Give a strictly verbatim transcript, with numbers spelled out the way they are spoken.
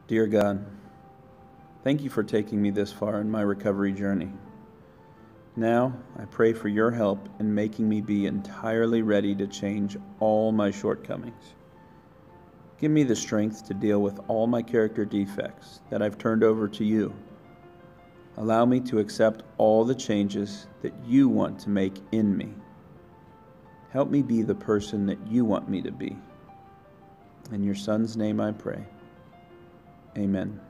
Dear God, thank you for taking me this far in my recovery journey. Now, I pray for your help in making me be entirely ready to change all my shortcomings. Give me the strength to deal with all my character defects that I've turned over to you. Allow me to accept all the changes that you want to make in me. Help me be the person that you want me to be. In your Son's name I pray. Amen.